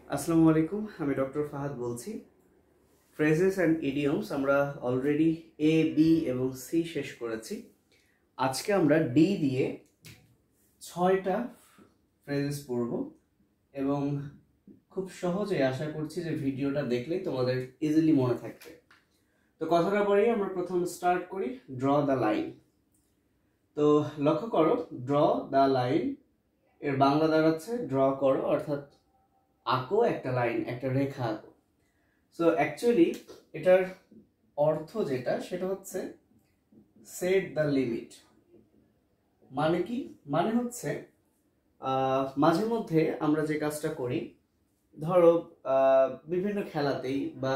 আসসালামু আলাইকুম, আমি ডক্টর ফাহাদ বলছি। ফ্রেজেস অ্যান্ড ইডিয়মস আমরা অলরেডি এ, বি এবং সি শেষ করেছি। আজকে আমরা ডি দিয়ে 6টা ফ্রেজেস পড়ব এবং খুব সহজে আশা করছি যে ভিডিওটা দেখলেই তোমাদের ইজিলি মনে থাকবে। তো কথাটা বলি, আমরা প্রথম স্টার্ট করি ড্র দ্য লাইন। তো লক্ষ্য করো, ড্র দ্য লাইন এর বাংলা দাঁড়াচ্ছে ড্র করো, অর্থাৎ আঁকো একটা লাইন, একটা রেখা আঁকো। সো অ্যাকচুয়ালি এটার অর্থ যেটা সেটা হচ্ছে সেট দ্য লিমিট। মানে কি? মানে হচ্ছে মাঝে মধ্যে আমরা যে কাজটা করি, ধরো বিভিন্ন খেলাতেই বা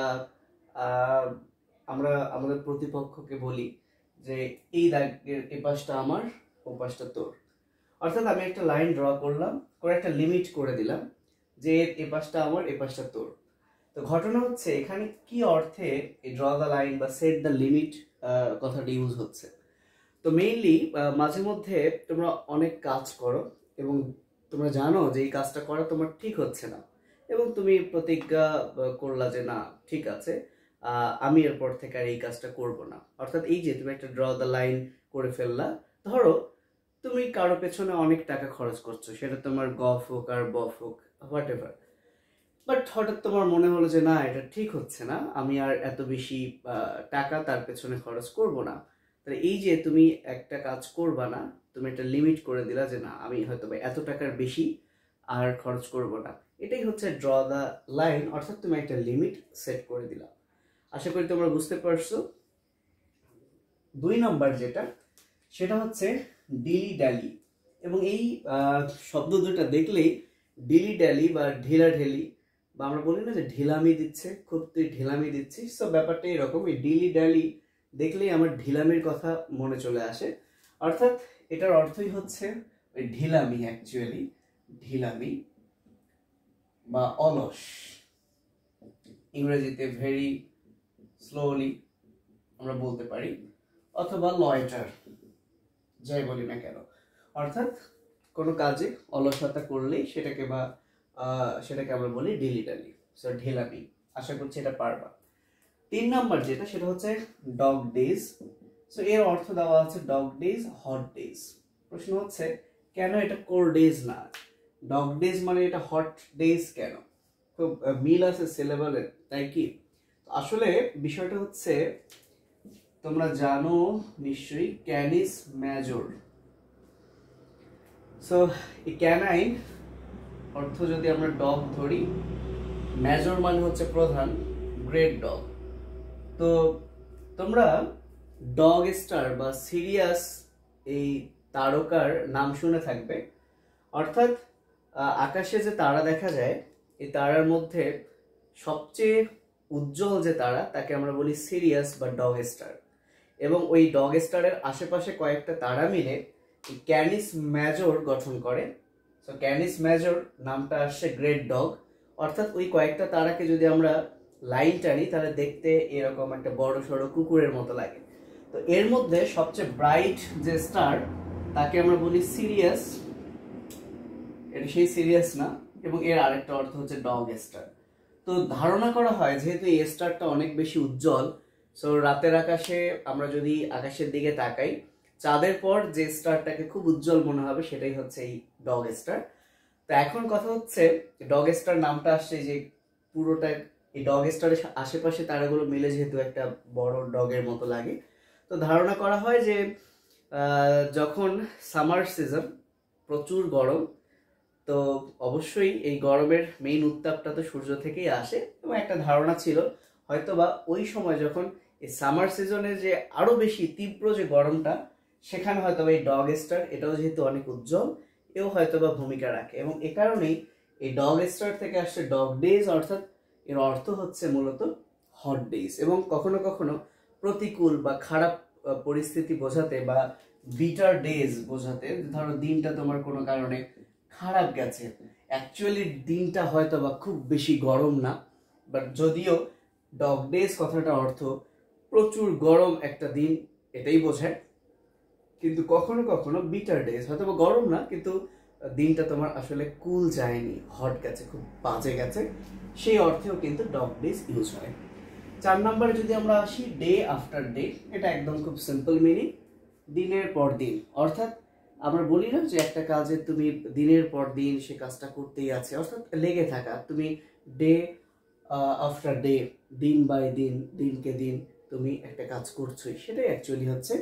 আমরা আমাদের প্রতিপক্ষকে বলি যে এই দাগের এ পাশটা আমার, ও পাশটা তোর। অর্থাৎ আমি একটা লাইন ড্র করলাম, করে একটা লিমিট করে দিলাম যে এ পাশটা আমার, এ পাশটা তোর। তো ঘটনা হচ্ছে এখানে কি অর্থে এই ড্র দ্য লাইন বা সেট দ্য লিমিট কথাটা ইউজ হচ্ছে। তো মেইনলি মাঝে মধ্যে তোমরা অনেক কাজ করো এবং তোমরা জানো যে এই কাজটা করা তোমার ঠিক হচ্ছে না, এবং তুমি প্রতিজ্ঞা করলা যে না ঠিক আছে, আমি এরপর থেকে আর এই কাজটা করব না। অর্থাৎ এই যে তুমি একটা ড্র দ্য লাইন করে ফেললা। ধরো তুমি কারো পেছনে অনেক টাকা খরচ করছো, সেটা তোমার গফ হোক আর বফ হোক, হোয়াট এভার। বাট হঠাৎ তোমার মনে হলো যে না, এটা ঠিক হচ্ছে না, আমি আর এত বেশি টাকা তার পেছনে খরচ করব না। তাহলে এই যে তুমি একটা কাজ করবা না, তুমি একটা লিমিট করে দিলা যে না, আমি হয়তো এত টাকার বেশি আর খরচ করব না। এটাই হচ্ছে ড্র দ্য লাইন, অর্থাৎ তুমি একটা লিমিট সেট করে দিলা। আশা করি তোমরা বুঝতে পারছো। 2 নম্বর যেটা, সেটা হচ্ছে ডিলি ড্যালি। এবং এই শব্দ দুটা দেখলেই ডিলি ড্যালি বা ঢিলাঢেলি, বা আমরা বলি না যে ঢিলামি দিচ্ছে, খুব তুই ঢিলামি দিচ্ছিস, সব ব্যাপারটা এরকম। এই ডিলি ড্যালি দেখলেই আমার ঢিলামির কথা মনে চলে আসে। অর্থাৎ এটার অর্থই হচ্ছে ওই ঢিলামি, অ্যাকচুয়ালি ঢিলামি বা অলস, ইংরেজিতে ভেরি স্লোলি আমরা বলতে পারি, অথবা লয়টার, যাই বলি না কেন। অর্থাৎ কোনো কাজে অলসতা করলেই সেটাকে আমরা বলি ডিলি ডালি, সো ঢিলামি। আশা করছি এটা পারবা। 3 নাম্বার যেটা, সেটা হচ্ছে ডগ ডেজ। সো এর অর্থ দেওয়া আছে ডগ ডেজ, হট ডেজ। প্রশ্ন হচ্ছে কেন এটা কোল্ড ডেজ না? ডগ ডেজ মানে এটা হট ডেজ কেন? খুব মিল আছে সিলেবালের, তাই কি? আসলে বিষয়টা হচ্ছে, তোমরা জানো নিশ্চয়ই ক্যানিস মেজর। সো এই ক্যানাইন অর্থ যদি আমরা ডগ ধরি, মেজর মানে হচ্ছে প্রধান, গ্রেট ডগ। তো তোমরা ডগ স্টার বা সিরিয়াস এই তারকার নাম শুনে থাকবে। অর্থাৎ আকাশে যে তারা দেখা যায়, এই তারার মধ্যে সবচেয়ে উজ্জ্বল যে তারা, তাকে আমরা বলি সিরিয়াস বা ডগ স্টার। এবং ওই ডগ স্টারের আশেপাশে কয়েকটা তারা মিলে ক্যানিস মেজর গঠন করে। সো ক্যানিস মেজর নামটা আসছে গ্রেট ডগ। অর্থাৎ ওই কয়েকটা তারাকে যদি আমরা লাইন টানি, তাহলে দেখতে এরকম একটা বড় সড়ো কুকুরের মতো লাগে। তো এর মধ্যে সবচেয়ে ব্রাইট যে স্টার, তাকে আমরা বলি সিরিয়াস। এটা সেই সিরিয়াস না, এবং এর আরেকটা অর্থ হচ্ছে ডগ স্টার। তো ধারণা করা হয় যেহেতু এই স্টারটা অনেক বেশি উজ্জ্বল, সো রাতের আকাশে আমরা যদি আকাশের দিকে তাকাই, চাঁদের পর যে স্টারটাকে খুব উজ্জ্বল মনে হবে সেটাই হচ্ছে এই ডগ স্টার। তো এখন কথা হচ্ছে, ডগ স্টার নামটা আসছে যে পুরোটা এই ডগ স্টারের আশেপাশে তারাগুলো মিলে যেহেতু একটা বড় ডগের মতো লাগে। তো ধারণা করা হয় যে যখন সামার সিজন, প্রচুর গরম, তো অবশ্যই এই গরমের মেইন উত্তাপটা তো সূর্য থেকেই আসে, এবং একটা ধারণা ছিল হয়তোবা ওই সময় যখন এই সামার সিজনে যে আরো বেশি তীব্র যে গরমটা, সেখানে হয়তোবা এই ডগ স্টার, এটাও যেহেতু অনেক উজ্জ্বল, এও হয়তোবা ভূমিকা রাখে। এবং এ কারণেই এই ডগ স্টার থেকে আসছে ডগ ডেজ, অর্থাৎ এর অর্থ হচ্ছে মূলত হট ডেজ। এবং কখনো কখনো প্রতিকূল বা খারাপ পরিস্থিতি বোঝাতে বা বিটার ডেজ বোঝাতে, ধরো দিনটা তোমার কোনো কারণে খারাপ গেছে, অ্যাকচুয়ালি দিনটা হয়তো বা খুব বেশি গরম না, বাট যদিও ডগ ডেজ কথাটা অর্থ প্রচুর গরম একটা দিন, এটাই বোঝায়। কিন্তু কখনো কখনো বিটার ডেজ, হয়তো বা গরম না, কিন্তু দিনটা তোমার আসলে কুল যায়নি, হট গেছে, খুব বাজে গেছে, সেই অর্থেও কিন্তু ডগ ডেজ ইউজ হয়। 4 নম্বরে যদি আমরা আসি, ডে আফটার ডে, এটা একদম খুব সিম্পল মিনিং, দিনের পর দিন। অর্থাৎ আমরা বলি না যে একটা কাজে তুমি দিনের পর দিন সে কাজটা করতেই আছে, অর্থাৎ লেগে থাকা, তুমি ডে আফটার ডে, দিন বাই দিন, দিনকে দিন তুমি একটা কাজ করছোই, সেটাই অ্যাকচুয়ালি হচ্ছে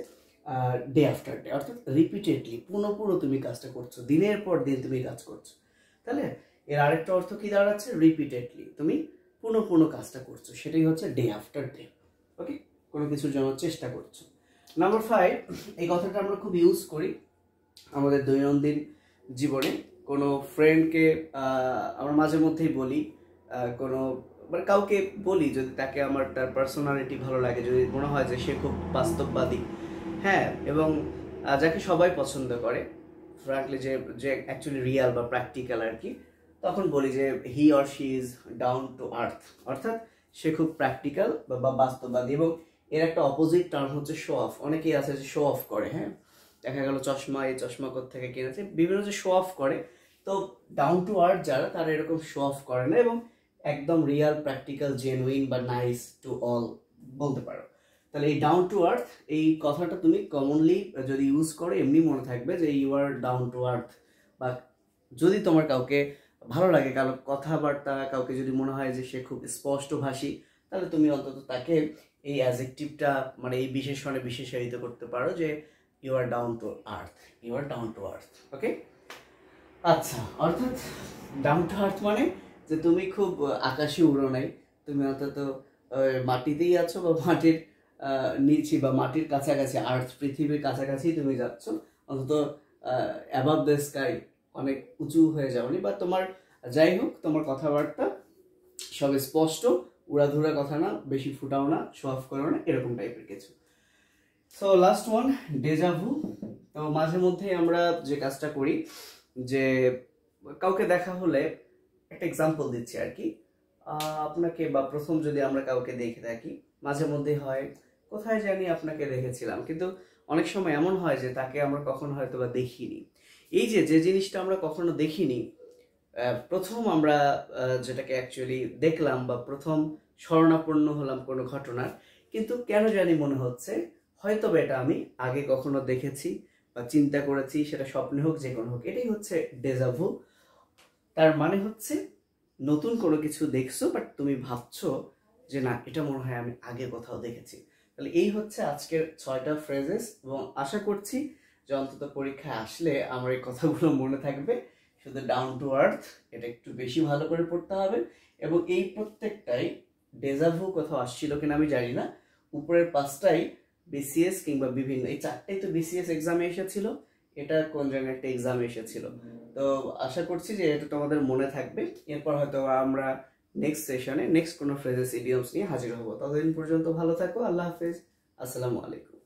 ডে আফটার ডে। অর্থাৎ রিপিটেডলি, পুনঃ তুমি কাজটা করছো, দিনের পর দিন তুমি কাজ করছো। তাহলে এর আরেকটা অর্থ কি দাঁড়াচ্ছে? রিপিটেডলি তুমি পুনঃ কাজটা করছো, সেটাই হচ্ছে ডে আফটার ডে। ওকে, কোনো কিছুর জন্য চেষ্টা করছো। নাম্বার 5, এই কথাটা আমরা খুব ইউজ করি আমাদের দৈনন্দিন জীবনে। কোনো ফ্রেন্ডকে আমরা মাঝে মধ্যেই বলি, কোনো মানে কাউকে বলি যদি তাকে আমার তার পার্সোনালিটি ভালো লাগে, যদি মনে হয় যে সে খুব বাস্তববাদী, হ্যাঁ, এবং যাকে সবাই পছন্দ করে, ফ্র্যাঙ্কলি যে যে অ্যাকচুয়ালি রিয়াল বা প্র্যাকটিক্যাল আর কি, তখন বলি যে he or she is down to earth. অর্থাৎ সে খুব প্র্যাকটিক্যাল বা বাস্তববাদী। এবং এর একটা অপোজিট টার্ম হচ্ছে শো অফ। অনেকেই আছে যে শো অফ করে, হ্যাঁ, দেখা গেল চশমা, এই চশমা কোত্থেকে কিনেছে, বিভিন্ন যে শো অফ করে। তো ডাউন টু আর্থ যারা, তারা এরকম শো অফ করে না এবং একদম রিয়াল, প্র্যাকটিক্যাল, জেনুইন বা নাইস টু অল বলতে পারো। তাহলে এই ডাউন টু আর্থ এই কথাটা তুমি কমনলি যদি ইউজ করো, এমনি মনে থাকবে যে you are down to earth. বা যদি তোমার কাউকে ভালো লাগে, কারো কথাবার্তা, কাউকে যদি মনে হয় যে সে খুব স্পষ্টভাষী, তাহলে তুমি অন্তত তাকে এই অ্যাডজেক্টিভটা মানে এই বিশেষণে বিশেষায়িত করতে পারো যে you are down to earth, you are down to earth. Okay, আচ্ছা, অর্থাৎ ডাউন টু আর্থ মানে যে তুমি খুব আকাশে উড়ো নাই, তুমি অন্তত মাটিতেই আছো বা মাটির নিচে বা মাটির কাছাকাছি, আর্থ পৃথিবীর কাছাকাছি তুমি যাচ্ছ, অন্তত অ্যাবাভ দ্য স্কাই, অনেক উঁচু হয়ে যাওনি। বা তোমার যাই হোক, তোমার কথাবার্তা সব স্পষ্ট, উড়াধুরা কথা না, বেশি ফুটাও না, শো অফ করো না, এরকম টাইপের কিছু। So last one, deja vu. তো মাঝে মধ্যে আমরা যে কাজটা করি যে কাউকে দেখা হলে, একটা এক্সাম্পল দিচ্ছি আর কি, আপনাকে বা প্রথম যদি আমরা কাউকে দেখে থাকি, মাঝে মধ্যে হয় কোথায় জানি আপনাকে দেখেছিলাম, কিন্তু অনেক সময় এমন হয় যে তাকে আমরা কখনো হয়তো বা দেখিনি। এই যে যে জিনিসটা আমরা কখনো দেখিনি, প্রথম আমরা যেটাকে অ্যাকচুয়ালি দেখলাম বা প্রথম শরণাপন্ন হলাম কোনো ঘটনার, কিন্তু কেন জানি মনে হচ্ছে হয়তো এটা আমি আগে কখনো দেখেছি বা চিন্তা করেছি, সেটা স্বপ্নে হোক, যে কোনো হোক, এটাই হচ্ছে ডেজাভু। তার মানে হচ্ছে নতুন কোনো কিছু দেখছো, বাট তুমি ভাবছো যে না, এটা মনে হয় আমি আগে কোথাও দেখেছি। তাহলে এই হচ্ছে আজকের 6টা ফ্রেজেস, এবং আশা করছি যে অন্তত পরীক্ষায় আসলে আমার এই কথাগুলো মনে থাকবে। শুধু ডাউন টু আর্থ এটা একটু বেশি ভালো করে পড়তে হবে, এবং এই প্রত্যেকটাই ডেজাভু কোথাও আসছিল কিনা আমি জানি না, উপরের 5টাই বিসিএস কিংবা বিভিন্ন, এই 4টাই তো বিসিএস এক্সামে এসেছিল, এটা কোন জায়গায় একটা এক্সামে এসেছিল। তো আশা করছি যে এটা তোমাদের মনে থাকবে। এরপর হয়তো আমরা নেক্সট সেশনে নেক্সট কোনো ফ্রেজেস ইডিয়মস নিয়ে হাজির হব। ততদিন পর্যন্ত ভালো থাকো, আল্লাহ হাফেজ, আসসালামু আলাইকুম।